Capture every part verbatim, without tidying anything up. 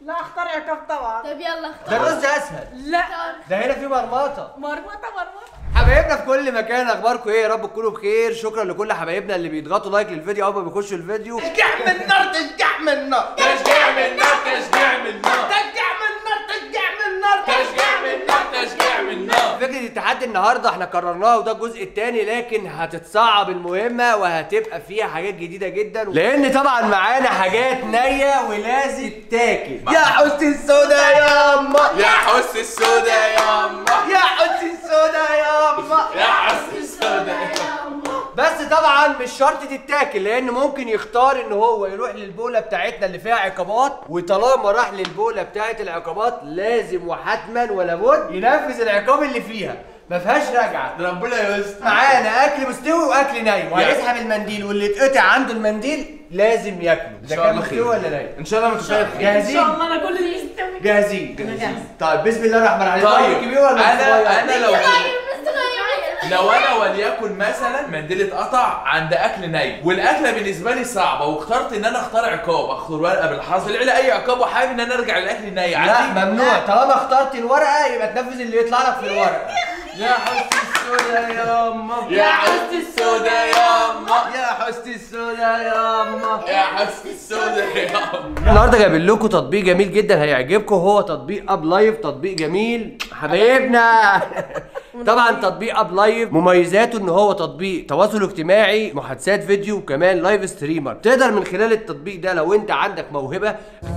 لا اختار عقاب طبعا. طب يلا ده اختار. الرز اسهل. لا ده هنا في مرمطه. مرمطه مرمطه. حبايبنا في كل مكان، اخباركم ايه؟ يا رب تكونوا بخير. شكرا لكل حبايبنا اللي بيضغطوا لايك للفيديو اول ما بيخشوا الفيديو. تشجيع من النار، تشجيع من النار، تشجيع من النار، تشجيع من النار، تشجيع من النار، تشجيع من النار، تشجيع من النار، تشجيع من النار. فكرة التحدي النهارده احنا قررناها وده الجزء الثاني، لكن هتتصعب المهمة وهتبقى فيها حاجات جديدة جدا، لأن طبعا معانا حاجات نية ولازم تتاكل. يا حسن السودا يا اما، يا حس السودا يا أما، يا حسن السودا يا اما، يا حس السودا يا بس طبعا مش شرط تتاكل، لان ممكن يختار ان هو يروح للبوله بتاعتنا اللي فيها عقابات، وطالما راح للبوله بتاعت العقابات لازم وحتما ولا بد ينفذ العقاب اللي فيها، ما فيهاش رجعه. ربنا يستر. معانا اكل مستوي واكل نايم، وهيسحب المنديل واللي اتقطع عنده المنديل لازم ياكله. ان ده شاء كان الله مستوي خير ولا نايم؟ ان شاء الله متخيل خير. ان جاهزين؟ شاء الله انا كل اللي يستوي. جاهزين؟ جاهزين. طيب بسم الله الرحمن الرحيم. طيب الكبير ولا الصغير؟ انا انا لو لو لو انا وليكن مثلا منديل اتقطع عند اكل ني والاكله بالنسبه لي صعبه واخترت ان انا اختار عقاب، اختار ورقه بالحظ العيله اي عقاب وحابب ان انا ارجع للاكل الني عادي. لا ممنوع، طالما اخترت الورقه يبقى تنفذ اللي يطلع لك في الورقه. يا حسن السودا يا اما، يا حس السودا يا أما، يا حسن السودا يا اما، يا حس السودا يا أما. النهارده جايبين لكم تطبيق جميل جدا هيعجبكم، هو تطبيق اب لايف، تطبيق جميل حبايبنا. طبعا تطبيق اب لايف مميزاته ان هو تطبيق تواصل اجتماعي، محادثات فيديو، وكمان لايف ستريمر. تقدر من خلال التطبيق ده لو انت عندك موهبه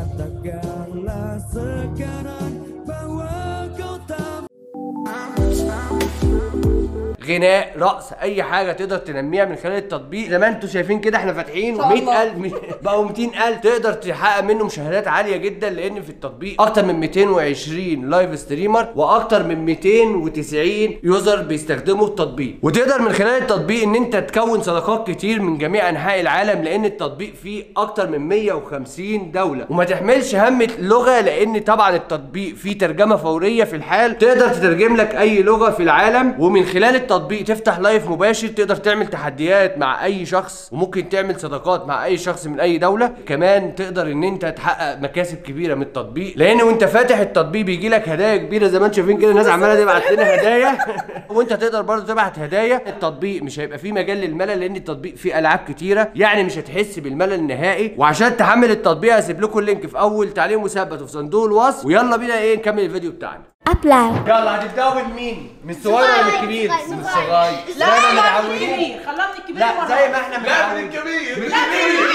غناء، رقص، اي حاجه تقدر تنميها من خلال التطبيق. زي ما انتم شايفين كده احنا فاتحين مئة ألف بقوا مئتين ألف، تقدر تحقق منه مشاهدات عاليه جدا، لان في التطبيق اكتر من مئتين وعشرين لايف ستريمر واكتر من مئتين وتسعين يوزر بيستخدموا التطبيق. وتقدر من خلال التطبيق ان انت تكون صداقات كتير من جميع انحاء العالم، لان التطبيق فيه اكتر من مئة وخمسين دوله. وما تحملش هم اللغه، لان طبعا التطبيق فيه ترجمه فوريه في الحال، تقدر تترجم لك اي لغه في العالم. ومن خلال التطبيق تطبيق تفتح لايف مباشر، تقدر تعمل تحديات مع اي شخص، وممكن تعمل صداقات مع اي شخص من اي دوله. كمان تقدر ان انت تحقق مكاسب كبيره من التطبيق، لان وانت فاتح التطبيق بيجي لك هدايا كبيره زي ما انتم شايفين كده، الناس عماله تبعت لنا هدايا. وانت تقدر برضه تبعت هدايا. التطبيق مش هيبقى فيه مجال للملل، لان التطبيق فيه العاب كتيره، يعني مش هتحس بالملل نهائي. وعشان تحمل التطبيق هسيب لكم اللينك في اول تعليق مثبت وفي صندوق الوصف. ويلا بينا ايه نكمل الفيديو بتاعنا. ابلاو. يلا هتبداوا من مين؟ من الصغير ولا من الكبير؟ من الصغير. لا زي ما لا متعودين. الكبير، خلينا من الكبير. لا زي ما احنا لا من متعودين. الكبير، من من الكبير.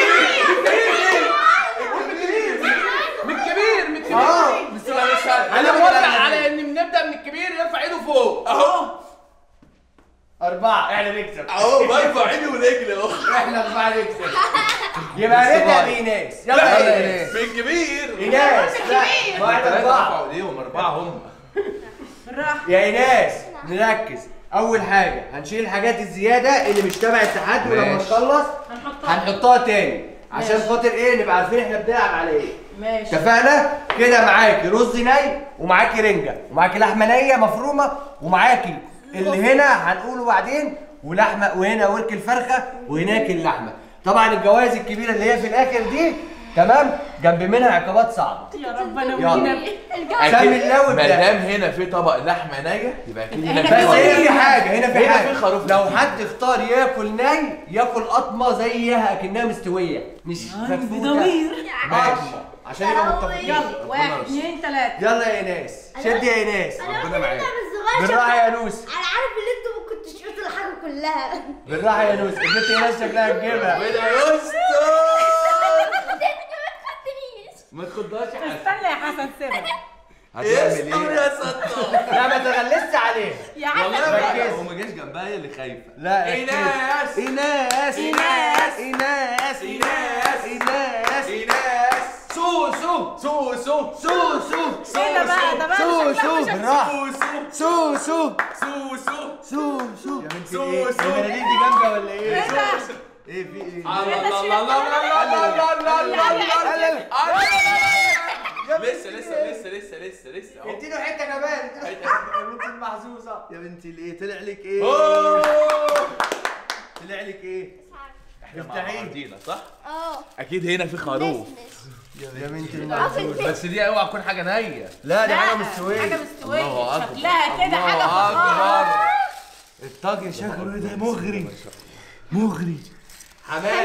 من الكبير، من الكبير. اه انا موافق على ان نبدا من الكبير يرفع ايده فوق اهو. أربعة احنا نكسب. اهو برفع ايدي ورجلي اهو. احنا أربعة نكسب. يبقى نبدأ بإيناس. يلا يا إيناس. من الكبير. إيناس. لا ما احنا أربعة. رفعوا ايديهم اربعه هم. بالراحه يا إيناس نركز. أول حاجة هنشيل الحاجات الزيادة اللي مش تبع التحدي، ولما ماشي. نخلص هنحطها هنحطها تاني عشان ماشي. خاطر إيه نبقى عارفين إحنا بنلعب على إيه. ماشي. اتفقنا؟ كده معاكي رز ني، ومعاكي رنجة، ومعاكي لحمة نية مفرومة، ومعاكي اللي هنا هنقوله بعدين، ولحمة، وهنا ورك الفرخة، وهناك اللحمة. طبعا الجوائز الكبيرة اللي هي في الآخر دي تمام، جنب منها عقابات صعبة. يا ربنا يلا. والنبي. سامي الله ما وابدأ. دام هنا في طبق لحمه نيه يبقى اكيد هنا بس في هنا في خروف. حاجة، هنا في هنا حاجة. في خروف لو كتير. حد اختار ياكل ني ياكل قطمة زيها أكنها مستوية، مش فتفوتة. بضمير. قطمة عشان يبقى متفقين. يلا واحد اثنين ثلاثة. يلا يا ايناس، شد يا ايناس. ربنا معاك. بالراحة يا نوس. انا عارف ان انتوا ما كنتوش قلتوا الحاجه كلها. بالراحة يا نوس، البنت ايناس شكلها تجيبها. ربنا يستر. ما ما تخضهاش يا حسن. استنى يا حسن سيبها. يستر يا ستار. لا ما تغلسش عليها. يا حسن والله سيبها. هو ما جاش جنبها هي اللي خايفه. لا ايناس. ايناس ايناس. ايناس ايناس. ايناس ايناس. سو سو سو سو سو سو ايه ده بقى ده بقى سو شكلها سو مش- بالراحة. سو سو سو سو سو سو سو سو يا بنتي سو ايه؟ سو. المناديل دي جامدة ولا ايه؟ ايه ده؟ ايه في ايه؟ الله الله الله الله الله الله الله الله. لسه لسه لسه لسه لسه لسه اهو. اديله حتة كمان، اديله حتة. حتة. يا بنتي المحظوظة. يا بنتي الايه؟ طلع لك ايه؟ أوه. طلع لك ايه؟ احنا مع افتحيه. بعضينا صح؟ اه اكيد هنا في خروف. يا بنت المعسول. بس دي اوعى تكون حاجه نيه. لا دي حاجه حاجة مستويه. مستوية. الله أكبر. شكلها كده حاجة الله فخارة. اكبر. الطاجن شكله ايه ده مغري مغري. حمام.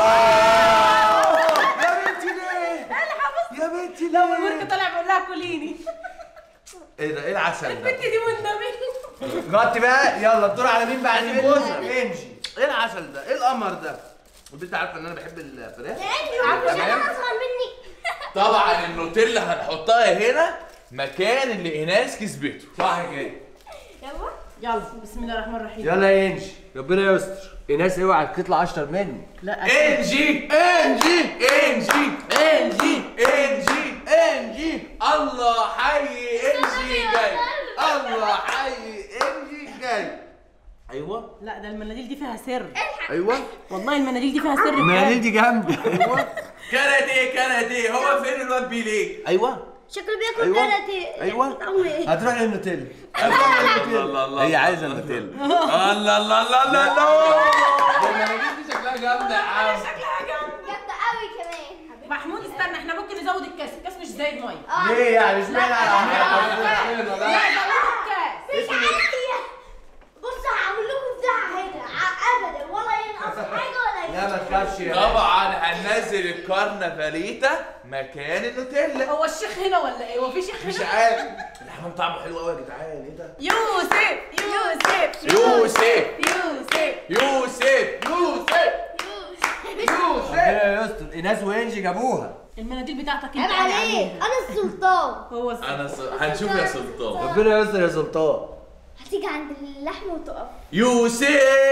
يا بنتي ليه؟ يا بنتي لو ليه؟ الورك طالع بيقول لها كليني. ايه ده؟ ايه العسل ده؟ البنت دي والنبي. غطي بقى يلا الدور على مين بعد جوزها؟ انجي. ايه العسل ده؟ ايه القمر ده؟ البنت عارفه ان انا بحب الفراخ؟ عارفه انا اصغر مني. طبعا النوتيلا هنحطها هنا مكان اللي ايناس كسبته. صح كده. يلا يلا بسم الله الرحمن الرحيم. يلا يا انجي ربنا يستر. ايناس اوعى تطلع اشطر مني. لا انجي انجي انجي انجي انجي انجي الله حي انجي جاي. الله حي انجي جاي. ايوه لا ده المناديل دي فيها سر. ايوه والله المناديل دي فيها سر. المناديل دي جامده. ايوه كاراتيه كاراتيه. هو فين الواد بيليه؟ ايوه شكله بياكل أيوة. كاراتيه. أيوة. طعمه ايه؟ هتروح للنوتيلا. الله الله هي عايزه النوتيلا. الله الله الله الله الله. المناديل دي شكلها جامده يا عم. شكلها جامد. جامده قوي كمان. محمود استنى احنا ممكن نزود الكاس. الكاس مش زي الميه. ليه يعني اشمعنى على لا زود الكاس. مش عادية. بص هعمل لكم بتاع هنا ابدا ولا ينقص حاجه ولا لا ما تخافش يا طبعا هننزل الكارنفاليتا مكان النوتيلا. هو الشيخ هنا ولا ايه؟ هو في شيخ مش هنا؟ عارف الحمام طعمه حلو قوي يا جدعان. ايه ده؟ يوسف يوسف يوسف يوسف يوسف يوسف يوسف ربنا يستر. ايناس وانجي جابوها. المناديل بتاعتك انت عيب قاعد عليك عليها. انا السلطان. هو السر. انا ص... هنشوف يا سلطان. ربنا يستر يا سلطان. هتيجي عند اللحم وتقف. يوسف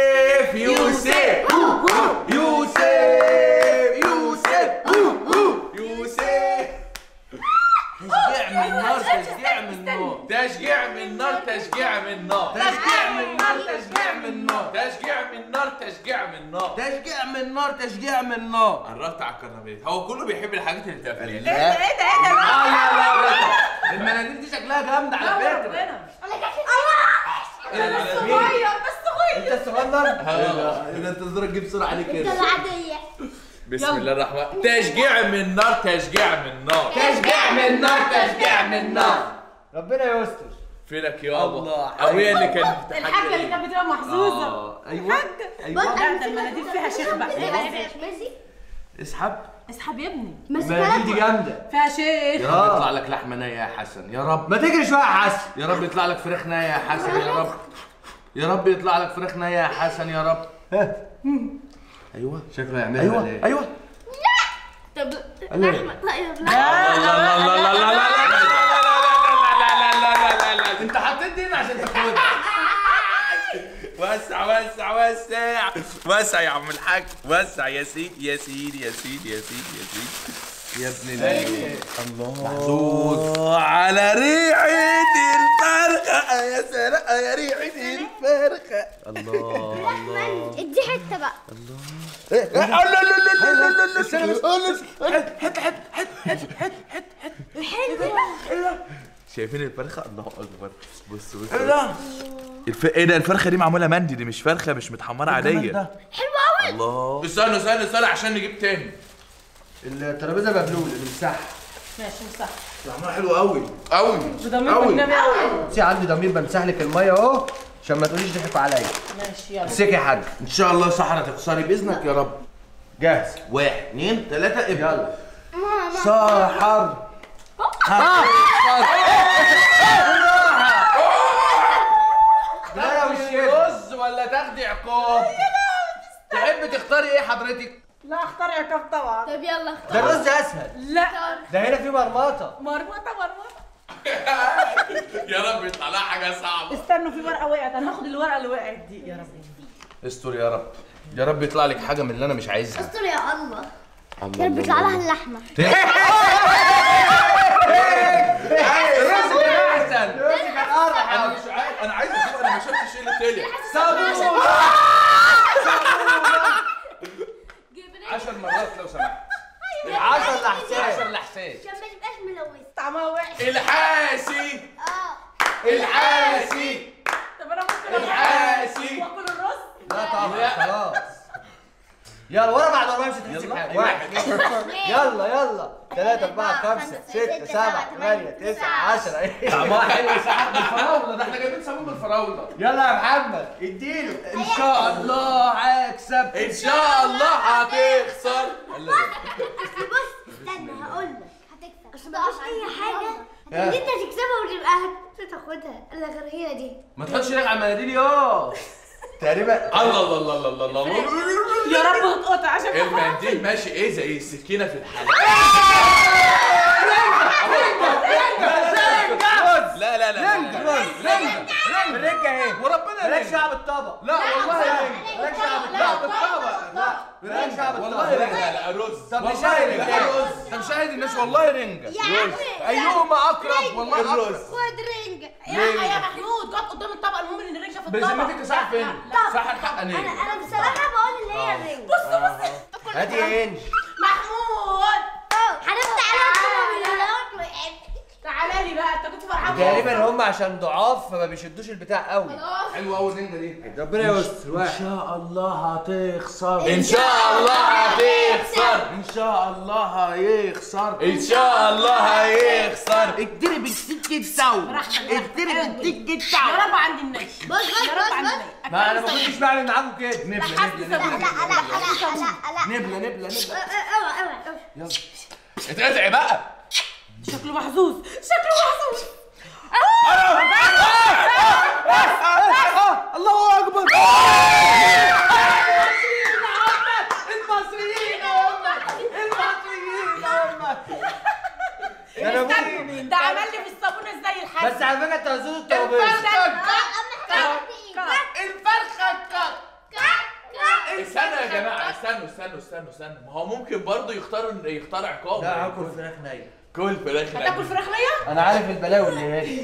يوسف يوسف يوسف يوسف. تشجيع من النار تشجيع من النار. تشجيع من نار تشجيع من نار تشجيع من النار تشجيع من النار. تشجيع من نار تشجيع من نار. تشجيع من النار تشجيع من النار. قربت على الكرنفاليتا. هو كله بيحب الحاجات اللي تبقى ايه ده ايه ده ايه ده؟ لا لا لا المناديل دي شكلها جامده على لا فكره. ربنا. انا جات انا صغير بس صغير. انت الصغير؟ اذا انت تقدر تجيب بسرعه عليك انت كده. العاديه. بسم الله الرحمن. تشجيع من نار تشجيع من نار. تشجيع من النار تشجيع من النار. ربنا يستر. فينك يابا؟ الله. ابويا اللي كان الحاجه اللي كانت بتبقى محظوظه. اه ايوه ايوه. لا ده المناديل فيها شيخ بقى. ماشي. اسحب. اسحب يا ابني. المناديل دي جامده. فيها شيخ. يا رب يطلع لك لحمه نيه يا حسن. يا رب ما تجري شويه يا حسن. يا رب يطلع لك فراخ نيه يا حسن. يا رب يا رب يطلع لك فراخ نيه يا حسن. يا رب. ايوه شكله يعملها ايوه ليه؟ ايوه. طب لحمه طيب لحمه. لا لا لا لا لا لا لا لا لا. انت حطيت دي هنا عشان تاخدها. وسع وسع وسع وسع يا عم الحاج. وسع يا سيدي يا سيدي يا سيدي يا سيدي يا سيدي يا ابن الله. الله محظوظ على ريحة الفرخة يا سلام يا ريحة الفرخة. الله الله. ادي حته بقى. لا لا لا لا لا لا لا. استنى بس. حت حت حت حت حت حت حت. حلو. شايفين الفرخة؟ الله أكبر. بص بص. ايه ده؟ الف... ايه ده؟ الفرخة دي معمولة مندي. دي مش فرخة مش متحمرة عادية. حلو قوي. الله. استنوا استنوا استنوا عشان نجيب تاني. الترابيزه مبلوله نمسحها. ماشي صح. طعمها حلو قوي قوي. بضمير أوي. والنبي قوي. بصي عندي ضمير بمسح لك الميه اهو عشان ما تقوليش ضحكوا عليا. ماشي يلا. امسكي يا حاج. ان شاء الله صحرا تكسري باذنك يا رب. جاهز. واحد اثنين ثلاثة ابدا. يلا. ماما. سحر. لا والشيف. رز ولا تاخدي عقاب؟ تحب تختاري ايه حضرتك؟ لا اختار عقاب طبعا. طب يلا ده اختار. الرز اسهل. لا ده هنا في مرمطه. مرمطه مرمطه. يا رب يطلع لها حاجة صعبة. استنوا في ورقه وقعت. انا هاخد الورقه اللي وقعت دي يا رب. استر يا رب. يا رب يطلع لك حاجة من اللي انا مش عايزها. استر يا الله. يا رب يطلع لها اللحمه. الرز كان احسن. الرز كان ارحم. أنا مش عارف. أنا عايز أشوف. أنا ما شفتش إيه اللي طلع. صابون. عشر مرات لو سمحت. عشر لحسين. عشر لحسين. عشان ما تبقاش ملوث. طعمها وحش. الحاسي اه. الحاسي طب انا ممكن الحاسي. واكل الرز؟ لا طبعا خلاص. يلا ورا بعض ورا مش هتحسب حاجه. واحد يلا يلا ثلاثة أربعة خمسة ستة سبعة ثمانية تسعة عشرة. طعمها حلو ساعات بالفراوله، ده احنا جايبين صابون بالفراوله. يلا يا محمد اديله. ان شاء الله هكسب. ان شاء الله هتخسر. بس بص استنى هقول لك هتكسب عشان مفيش اي حاجه اللي انت هتكسبها وتبقى هتاخدها الا غير هي دي. ما تحطش ايدك على المناديل يا تقريبا. الله الله الله الله الله الله. يا رب هتقطع عشان المنديل ماشي ايه زي السكينه في الحلال. لا لا لا رنجة رنجة اهي وربنا مالكش دعوة بالطبق. لا والله رنجة. مالكش دعوة لا بالطبق. بالطبق. لا مالكش دعوة بالطبق. والله لا رنجة. لا رز. طب والله نشاهد رنجة. الناس. ده مشاهد الناس والله رنجة. يا عمي ايهما اقرب والله اقرب. خد رنجة. يا يا محمود جت قدام الطبق، المهم ان الرنجه في الطبق. بذمتك يا صاحب فين؟ طب صح الحق انا انا. انا بصراحه بقول ان هي رنجة. بص بص هاتي يا انجي. محمود حرمت عليها الكاميرات وقعت. تعالى لي بقى، انت كنت فرحان تقريبا هم عشان ضعاف فما بيشدوش البتاع قوي. حلوه قوي الرنجة دي. ربنا يستر. ان واحد شاء الله هتخسر. ان شاء الله هتخسر. ان شاء الله هيخسر. ان شاء الله هيخسر. اضرب السكة سو. اضرب السكة سو. يا رب عند الناس. بص بص يا رب عند بص الناس. ما انا ما كنتش بعمل معاكم كده. نبلة حاسس نبلة لا لا نبلة لا لا لا لا نبلة نبلة نبلة. اوعى اوعى اوعى. اتقطعي بقى. شكله محظوظ، شكله محظوظ. الله اكبر. المصريين هم المصريين هم. استنوا، ده عمل لي في الصابونه زي الحاج. بس على فكره انت هزود الترابيزه. الفرخة كك. استنوا يا جماعه، استنوا استنوا استنوا استنوا. ما هو ممكن برضه يختار يختار عقاب. لا هاكل فراخ نيه. كل فراخ. هتاكل فراخ نيه؟ انا عارف البلاوي اللي هناك.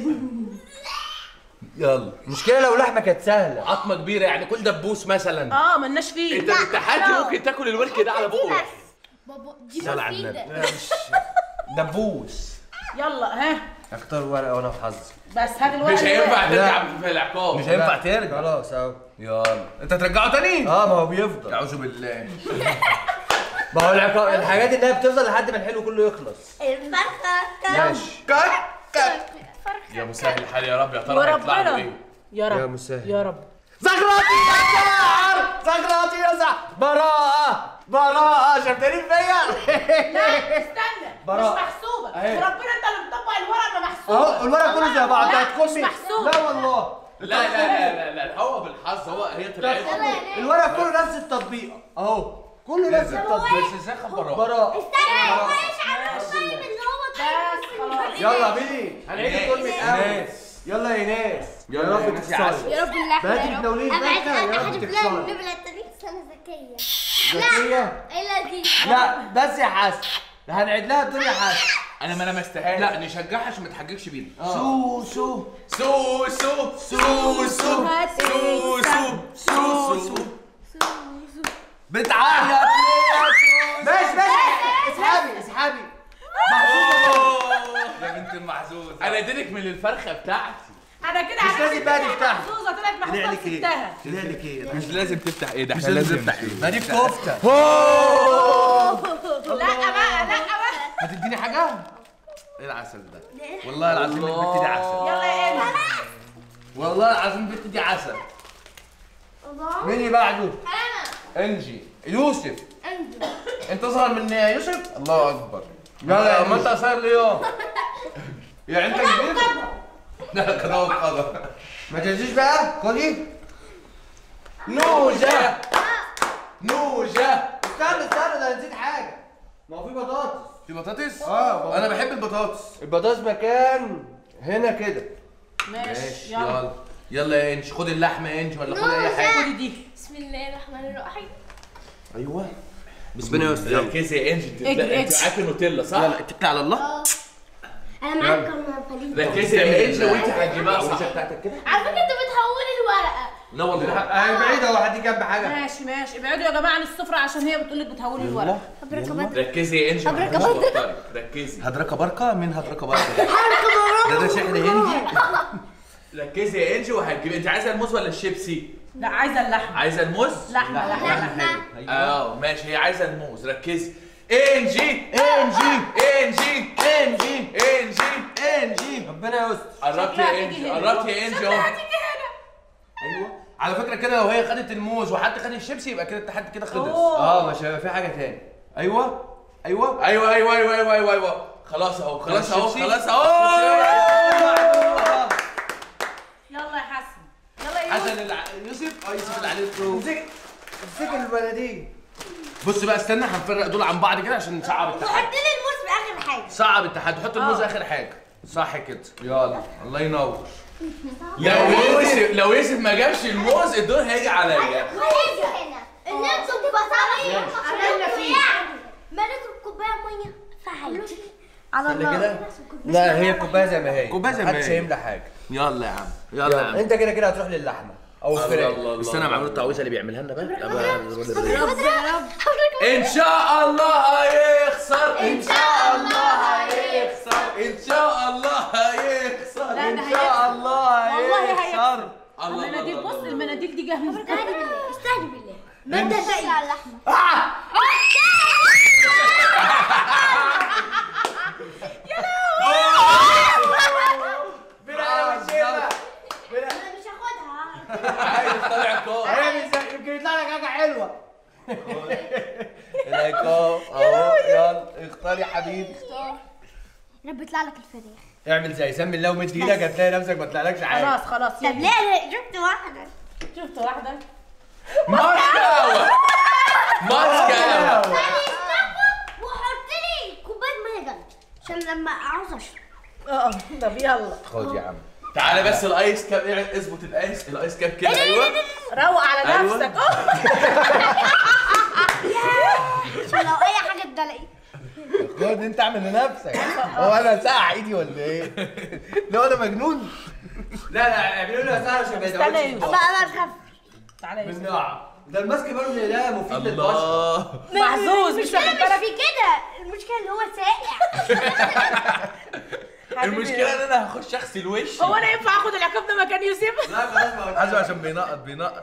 يلا. المشكله لو لحمه كانت سهله. عظمة كبيرة يعني كل دبوس مثلا. اه مالناش فيه. انت بالتحدي ممكن تاكل الورك ده على بقه. بابا دي صل على النبي. مفيدة. دبوس. يلا ها اختار ورقه وانا في حظي. بس هات الورقه. مش هينفع اللي ترجع في العقاب. مش هينفع ترجع. خلاص اهو. يلا انت ترجعه تاني؟ اه ما هو بيفضل. اعوذ بالله. ما هو العقاب الحاجات انها بتفضل لحد ما الحلو كله يخلص. الفرخة كم؟ ماشي. كك كك. يا مسهل الحال يا رب، يا ترى هيطلع له وربنا ايه؟ يا يا رب مسهل. يا رب. زغراتي يا سعر، زغراتي يا سعر. براءة براءة. شفتني فيا؟ لا استنى، مش براء. محسوبه. أهي. وربنا انت اللي مطبق الورقه ما محسوبه. اهو الورق كله زي بعض. لا، هتكون مش مين؟ محسوب. لا والله. لا لا لا لا لا هو بالحظ، هو هي طلعت. الورق كله نفس التطبيق اهو. كله نفس التطبيق. بس ازاي خبراء؟ براءة. استنى مش عارف الطيب اللي هو بس خلاص. يلا بيلي هنعيد الدور من الاول. يلا يا ناس. يا يلا يا رب ناس يا عسل. تكسري. يا رب اللحمة بهاتي يا رب. التوليد ابعد بقى يا رب احد فلان تكسري. النبلة التاريخ سنة ذكية. ذكية. الا دي. لا بس يا حسن هنعيد لها الدور يا حسن. انا ما انا مستاهل. لا نشجعها عشان ما تحججش بينا. سو سو سو سو سو سو سو سو سو بتعيط ليه يا سو؟ ماشي ماشي اسحبي اسحبي. يا بنت المحظوظ. انا اديتك من الفرخه بتاعتي. انا كده مش لازم بقى تفتحها. محظوظه طلعت محظوظه سبتها. طلع لك ايه؟ مش لازم تفتح ايه ده، مش احنا لازم لازم نفتح نفتح ايه. ما دي كفته. لا بقى لا بقى. هتديني حاجة؟ ايه العسل ده؟ والله العظيم البت دي عسل. يلا يا ايمن. والله العظيم البت دي عسل. مين اللي بعده؟ انا انجي يوسف. انزل. انت اصغر من يوسف؟ الله اكبر. يلا يا ما انت قصير ليه يوم؟ يعني انت كبير؟ لا كده هو القدر. ما تنسيش بقى خدي. نوجة نوجة. استنى استنى ده نسيت حاجه. ما هو في بطاطس. في بطاطس؟ اه انا بحب البطاطس. البطاطس مكان هنا كده. ماشي يلا. يلا يلا يا انجي خد اللحمه يا انجي ولا خد اي حاجه. خدي دي. بسم الله الرحمن الرحيم. ايوه ربنا يستر. ركزي يا انجي، انت اجري، انت اجري. معاكي نوتيلا صح؟ لا لا اتكل على الله. اه انا معاك كمان فليل. ركزي يا انجي وانت هتجيبها صح. بتاعتك كده؟ على فكرة انت بتحولي الورقة. لا والله. انا بعيد اهو حد جنب حاجه. ماشي ماشي، ابعدوا يا جماعه عن السفره عشان هي بتقول لك بتهولي الورق. حضرتك بطل. ركزي يا انجي، أبرك ما أبرك. تحطش بطاري. ركزي. هدركه بركه. مين هدركه بركه؟ ده ده شعر هندي. ركزي يا انجي وهتجيبي. انت عايزه الموز ولا الشيبسي؟ لا عايزه اللحمه. عايزه الموز؟ لحمه لحمه لحمة. اه ماشي، هي عايزه الموز. ركزي. انجي انجي انجي انجي انجي انجي ربنا يستر. قربت يا انجي، قربت يا انجي اهو. ايوه على فكره كده، لو هي خدت الموز وحد خد الشيبسي يبقى كده التحدي كده خلص. اه مش هيبقى في حاجه تاني. ايوه ايوه ايوه ايوه ايوه ايوه ايوه ايوه خلاص اهو، خلاص اهو، الشيبسي. خلاص اهو. يلا يا حسن، يلا يا حسن يوسف. الع... يوسف اه يوسف اللي عليه الدور. امسك امسك البلديه. بص بقى استنى، هنفرق دول عن بعض كده عشان نصعب وحط التحدي. لي الموز في اخر حاجه. صعب التحدي، حط الموز اخر حاجه. صح كده. يلا الله ينور. لو يوسف لو يوسف ما جابش الموز الدور هيجي عليا. وهيجي هنا الناس تبقى صعبه عملنا فيه مالك كوبايه ميه فعلا على اللي الله. كده. لا هي كوبايه زي ما هي. كوباية زي ما محدش هي. هيملى حاجه. يلا يا عم، يلا يا عم. انت كده كده هتروح للحمه او الفراخ. استنى معمول التعويذه اللي بيعملها لنا بقى. يا رب ان شاء الله هيخسر، ان شاء الله هيخسر، ان شاء الله هيخسر، لا ان ده شاء هيكسب. الله والله هيخسر. هيكسب. المناديل، بص المناديل دي جاهزه. استهدي بالله استهدي بالله ما انت باقي على اللحمه. انا مش هاخدها. عايز طالع كوب. يمكن يطلع لك حاجه حلوه. العقاب اهو. يلا اختار يا حبيبي. انا بيطلع لك الفراخ. اعمل زي سمي الله ومد ايدك هتلاقي نفسك ما طلعلكش حاجه. خلاص خلاص. طب ليه انا جبت واحده؟ شفت واحده. ماسكاوة ماسكاوة. وحط لي كوبايه ميه جنبي عشان لما عاوز اشرب. اه طب يلا خد يا عم. تعالى بس الايس كاب، ايه اظبط الايس الايس كاب كده. ايوه روق على أيوة. نفسك. اه عشان لو اي حاجه اتدلقت. خد انت اعمل لنفسك. هو انا ساقع ايدي ولا ايه؟ لا انا مجنون. لا لا اعملوا لي ساعه عشان ما استنى يدعوش. يا بقى ما تخاف. تعالى يا يوسف. بالنعم. ده الماسك برضه ده مفيد للبشر. الله. محظوظ مش المشكله واخد مش بالك. في كده، المشكله ان هو ساقع. المشكلة ان انا هخش اغسل وشي. هو انا ينفع اخد العقاب ده مكان يوسف؟ لا خلاص ما عايزه عشان بينقط بينقط.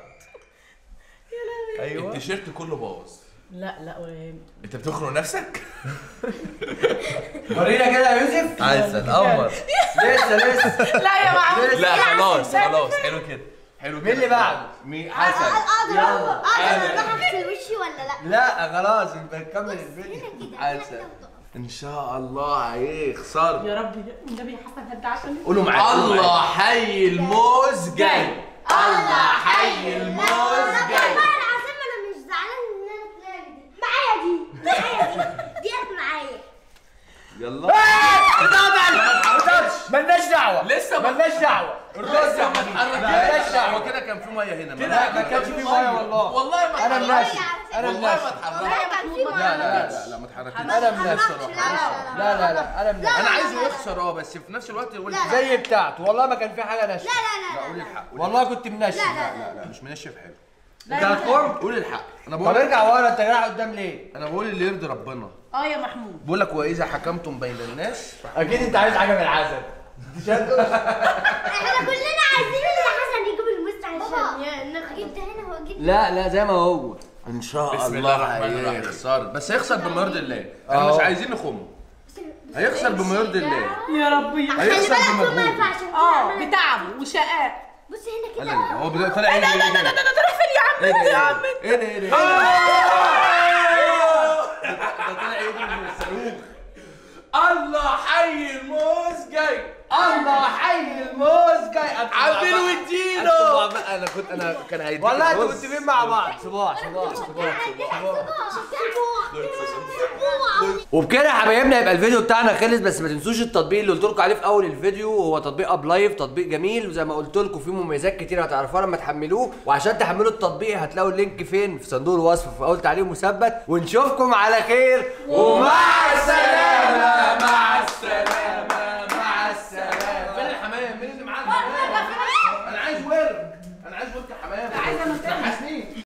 ايوه. التيشيرت كله باظ. لا لا و- انت بتخنق نفسك؟ ورينا كده يا يوسف. عايز القمر. لسه لسه. لا يا معلم. لا خلاص خلاص، حلو كده حلو كده. مين اللي بعده؟ مين؟ حسن. اقدر يلا. اقدر اروح اغسل وشي ولا لا؟ لا خلاص انت هتكمل الفيديو. هنا كده. ان شاء الله هيخسر. يا رب النبي يا حسن هدى عشان قولوا معايا. الله حي الموز جاي. الله حي الموز جاي. والله العظيم انا مش زعلان ان انا طلعت دي. معايا دي معايا دي ديت معايا. يلا. مالناش دعوه. لسه ما- مالناش دعوه. لسه ما اتحركتش. لا، هو كده كان في ميه هنا. كده ما كانش في ميه والله. والله ما انا اتحركتش. مناشف. انا والله ما مناشف. اتحركتش. والله كان في لا مرة. لا لا لا ما اتحركتش. انا مناشف. لا لا لا لا انا مناشف. انا عايزه يخسر اه، بس في نفس الوقت يقول لا. زي بتاعته والله ما كان في حاجه ناشفه. لا لا لا قول لا الحق. والله كنت منشف. لا لا لا لا مش منشف حلو. انت هتقوم. قول الحق. انا طب بقول ارجع ورا، انت رايح قدام ليه؟ انا بقول اللي يرضي ربنا. اه يا محمود. بقول لك واذا حكمتم بين الناس. اكيد انت عايز حاجه من العسل. احنا كلنا عايزين ان حسن يجيب الموز عشان نجيب ده هنا هو جيب. لا لا زي ما هو. ان شاء بسم الله الله الرحمن الرحيم. هيخسر، بس هيخسر بما يرضي الله. احنا أهو. مش عايزين نخمه. هيخسر بما يرضي الله. يا ربي. خلي هيخسر بالك هو ما بمجهود. ينفعش. اه بتعب وشقاء. بص هنا لا كده. لا هو بدأ طالع ايه لا لا لا لا لا ده راح فين يا عم؟ ايه يا عم ده ايه ده ايه ده ده طالع ايه من الصاروخ. الله حي الموز جاي. الله حي الموز جاي. عبدين واديله. انا كنت انا كان هيديك والله انتوا الرز. متفقين مع بعض. صباح صباح صباح وبكده يا حبايبنا يبقى الفيديو بتاعنا خلص. بس ما تنسوش التطبيق اللي قلت لكم عليه في اول الفيديو، هو تطبيق اب لايف. تطبيق جميل وزي ما قلت لكم فيه مميزات كتير هتعرفوها لما تحملوه. وعشان تحملوا التطبيق هتلاقوا اللينك فين؟ في صندوق الوصف في اول تعليق مثبت. ونشوفكم على خير ومع السلامه.